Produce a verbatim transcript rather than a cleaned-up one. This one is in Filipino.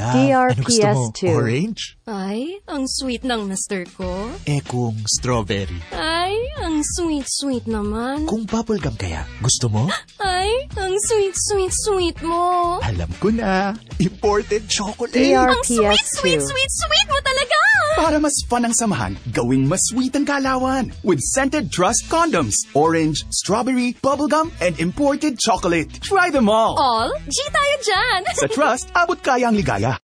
love. D R P S Ano gusto mo? two. Orange? Ay, ang sweet ng mister ko. Eh kung strawberry. Ay, ang sweet-sweet naman. Kung bubblegum kaya, gusto mo? Ay, ang sweet-sweet-sweet mo. Alam ko na. Imported chocolate. D R Ang P S two. sweet-sweet-sweet-sweet mo talaga! Para mas fun ang samahan, gawing mas sweet ang kalawan. With scented Trust Condoms. Orange, strawberry, bubblegum, and imported chocolate. Try them all. All, G tayo dyan! Sa Trust, abot kaya ang ligaya.